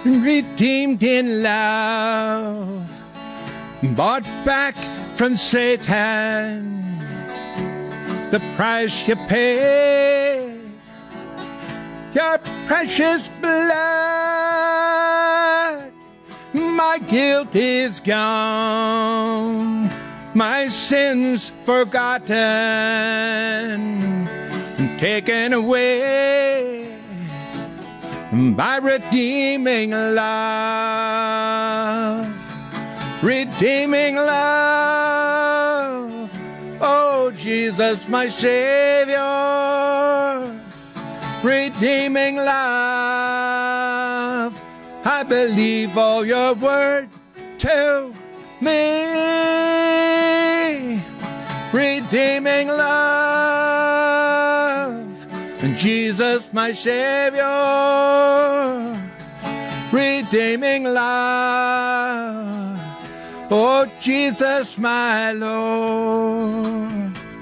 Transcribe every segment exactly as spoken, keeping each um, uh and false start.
redeemed in love, bought back from Satan, the price you paid, your precious blood. My guilt is gone, my sins forgotten, taken away by redeeming love, redeeming love. Oh, Jesus, my Savior, redeeming love. I believe all your word to me, redeeming love. And Jesus, my Savior, redeeming love. Oh, Jesus, my Lord.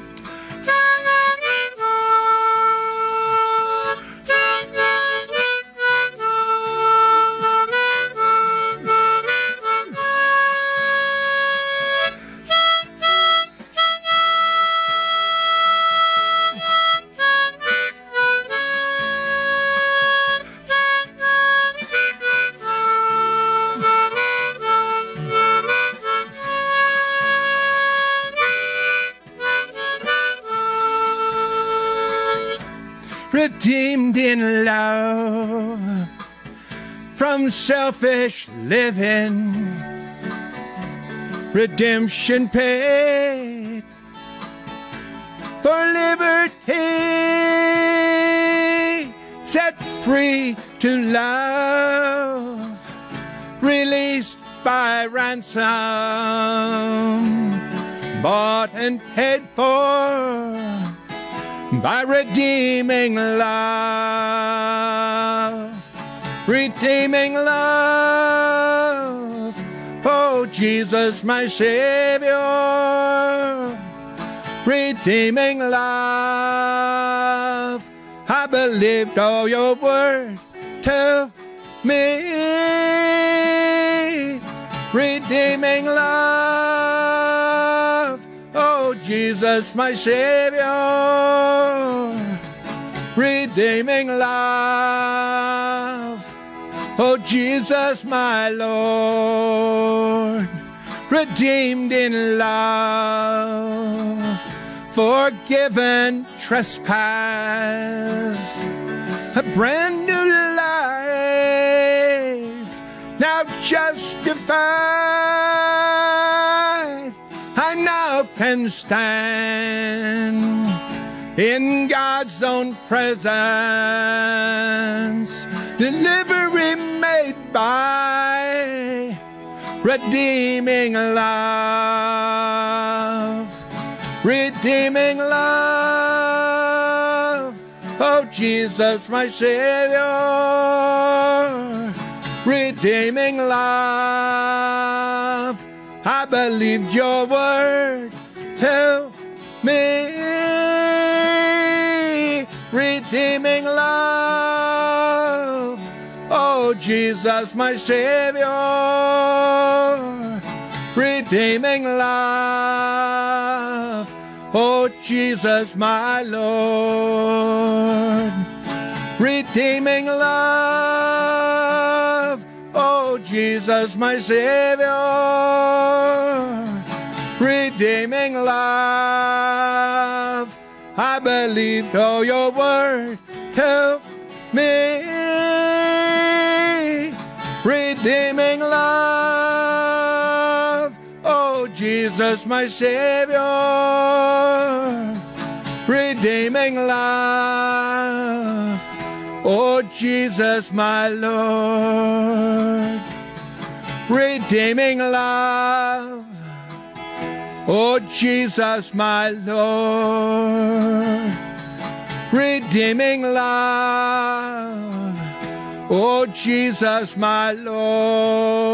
Redeemed in love from selfish living, redemption paid for liberty, set free to love, released by ransom, bought and paid for by redeeming love, redeeming love. Oh, Jesus, my Savior, redeeming love. I believed all your word to me, redeeming love. Oh, Jesus, my Savior, redeeming love. Oh, Jesus, my Lord, redeemed in love, forgiven trespass, a brand new life, now justified. I now can stand in God's own presence, delivery made by redeeming love, redeeming love. Oh, Jesus, my Savior, redeeming love. I believed your word to me, redeeming love. Oh, Jesus, my Savior, redeeming love. Oh, Jesus, my Lord, redeeming love. Oh, Jesus, my Savior, redeeming love. I believed all your word to me, redeeming love. Oh, Jesus, my Savior, redeeming love. Oh, Jesus, my Lord, redeeming love. Oh, Jesus, my Lord, redeeming love. Oh, Jesus, my Lord.